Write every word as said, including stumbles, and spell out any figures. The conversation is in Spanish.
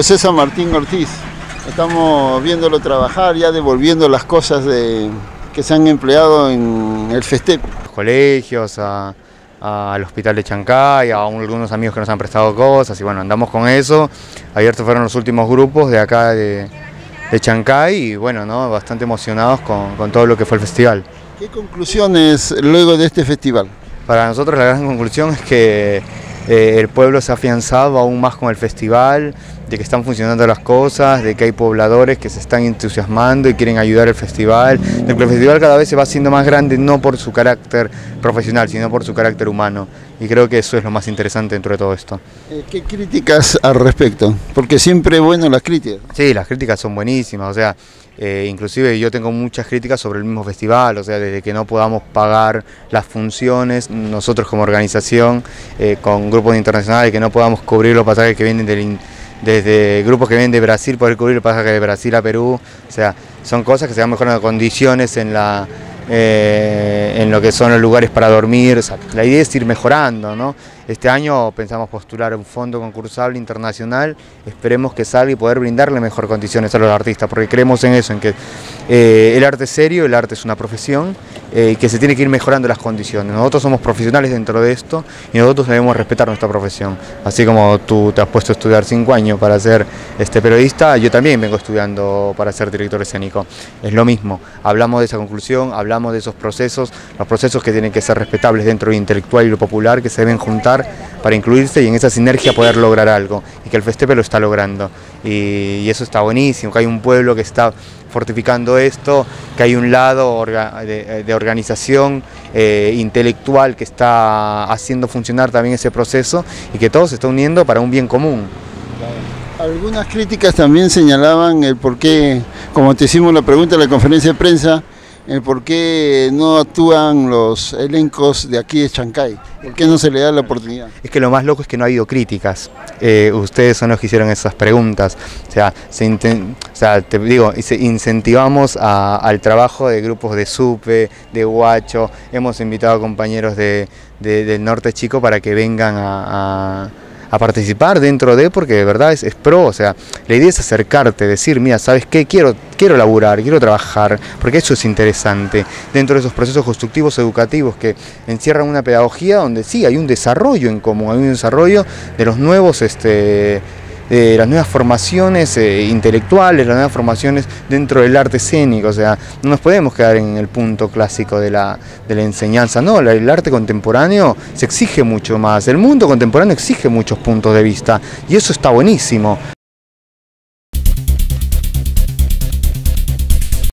Julio César Martín Ortiz. Estamos viéndolo trabajar, ya devolviendo las cosas de, que se han empleado en el FESTEP. Colegios, a, a, al hospital de Chancay, a algunos amigos que nos han prestado cosas y bueno, andamos con eso. Ayer fueron los últimos grupos de acá de, de Chancay y bueno, ¿no? Bastante emocionados con, con todo lo que fue el festival. ¿Qué conclusiones luego de este festival? Para nosotros la gran conclusión es que eh, el pueblo se ha afianzado aún más con el festival, de que están funcionando las cosas, de que hay pobladores que se están entusiasmando y quieren ayudar al festival, de que el festival cada vez se va haciendo más grande no por su carácter profesional, sino por su carácter humano. Y creo que eso es lo más interesante dentro de todo esto. ¿Qué críticas al respecto? Porque siempre es bueno las críticas. Sí, las críticas son buenísimas, o sea, eh, inclusive yo tengo muchas críticas sobre el mismo festival, o sea, desde que no podamos pagar las funciones, nosotros como organización, eh, con grupos internacionales, que no podamos cubrir los pasajes que vienen del desde grupos que vienen de Brasil, poder cubrir el pasaje de Brasil a Perú, o sea, son cosas que se van mejorando, condiciones en, la, eh, en lo que son los lugares para dormir, o sea, la idea es ir mejorando, ¿no? Este año pensamos postular un fondo concursable internacional, esperemos que salga y poder brindarle mejor condiciones a los artistas, porque creemos en eso, en que eh, el arte es serio, el arte es una profesión, y eh, que se tiene que ir mejorando las condiciones. Nosotros somos profesionales dentro de esto y nosotros debemos respetar nuestra profesión. Así como tú te has puesto a estudiar cinco años para ser este periodista, yo también vengo estudiando para ser director escénico. Es lo mismo, hablamos de esa conclusión, hablamos de esos procesos, los procesos que tienen que ser respetables dentro de lo intelectual y lo popular, que se deben juntar para incluirse y en esa sinergia poder lograr algo, y que el FESTEP lo está logrando, y, y eso está buenísimo, que hay un pueblo que está fortificando esto, que hay un lado orga, de, de organización eh, intelectual que está haciendo funcionar también ese proceso y que todo se está uniendo para un bien común. Algunas críticas también señalaban el por qué, como te hicimos la pregunta en la conferencia de prensa, el por qué no actúan los elencos de aquí de Chancay, por qué no se le da la oportunidad. Es que lo más loco es que no ha habido críticas, eh, ustedes son los que hicieron esas preguntas, o sea, se inten, o sea te digo, incentivamos a, al trabajo de grupos de Supe, de Huacho, hemos invitado a compañeros de, de, del Norte Chico para que vengan a... a a participar dentro de, porque de verdad es, es pro, o sea, la idea es acercarte, decir, mira, ¿sabes qué? Quiero, quiero laburar, quiero trabajar, porque eso es interesante, dentro de esos procesos constructivos educativos que encierran una pedagogía donde sí, hay un desarrollo en común, hay un desarrollo de los nuevos, este, de las nuevas formaciones eh, intelectuales, las nuevas formaciones dentro del arte escénico, o sea, no nos podemos quedar en el punto clásico de la, de la enseñanza, no, el arte contemporáneo se exige mucho más, el mundo contemporáneo exige muchos puntos de vista y eso está buenísimo.